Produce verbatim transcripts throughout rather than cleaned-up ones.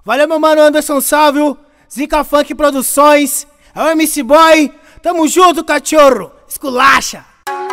Valeu, meu mano Anderson Salvio, Zica Funk Produções, é o M C Boy, tamo junto, cachorro, esculacha!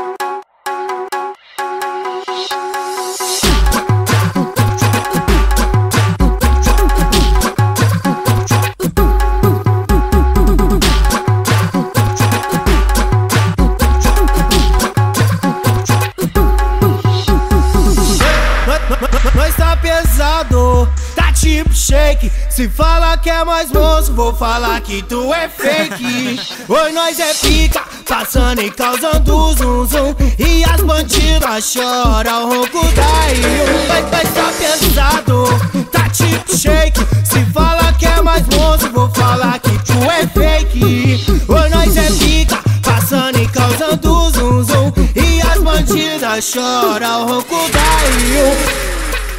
Nós tá pesado, tá tipo shake. Se fala que é mais moço, vou falar que tu é fake. Oi, nós é pica, passando e causando zum zum. E as bandidas choram, o ronco daí. Nós, nós tá pesado, tá tipo shake. Se fala que é mais moço, vou falar que tu é fake. Oi, nós é pica, passando e causando zum zum. E as bandidas choram, o ronco daí.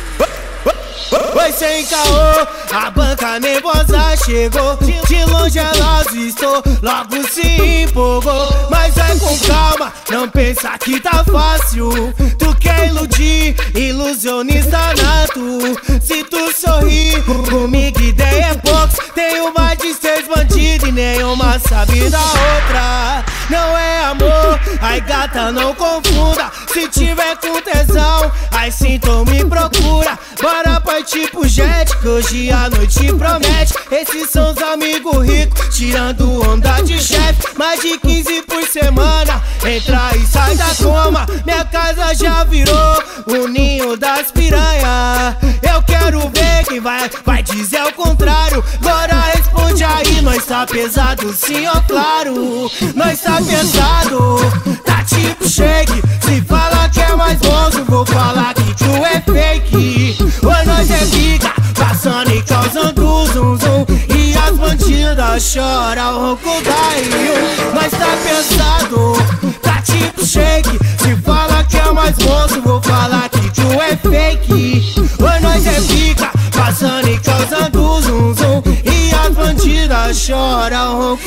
Oi, sem caô, a banca nervosa chegou. De longe ela avistou, logo se empolgou. Mas vai com calma, não pensa que tá fácil. Tu quer iludir, ilusionista nato. Se tu sorrir, comigo ideia é box. Tenho mais de seis bandidos e nenhuma sabe da outra. Não é amor, ai gata não confunda. Se tiver com tesão, ai sim tu me procura. Bora partir pro jet, que hoje a noite promete. Esses são os amigos ricos, tirando onda de chefe. Mais de quinze por semana, entra e sai da coma. Minha casa já virou o ninho das piranha. Eu quero ver quem vai, vai dizer o contrário. Bora responde aí, nós tá pesado sim, ó claro. Nós tá pesado, tá tipo shake. Se fala que é mais moço, vou falar que tu é fake. Oi, nós é pica, passando e causando zum zum. E as bandidas choram, o ronco daí. Nós tá pesado, tá tipo shake. Se fala que é mais moço, vou falar que tu é fake. Oi, nós é pica, passando e causando zum zum. E as bandidas choram, o ronco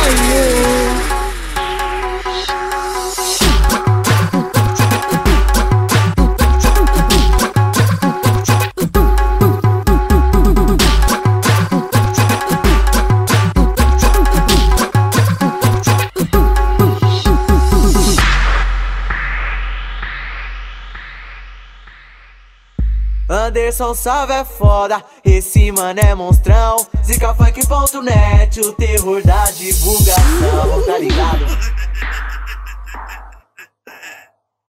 daí. Anderson Salvio é foda, esse mano é monstrão. Zica Funk ponto net, o terror da divulgação, tá ligado?